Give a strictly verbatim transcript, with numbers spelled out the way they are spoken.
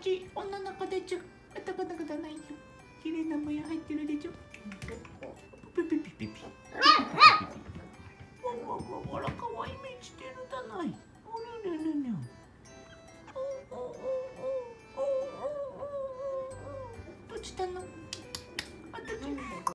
ち女の子でちょ。ガタガタガタないよ。綺麗なもや入ってるでちょ。ピピピピピ。わわわ、あら可愛い目してるだない。おにゃにゃにゃにゃ。どうしたの？あ、どうしたの？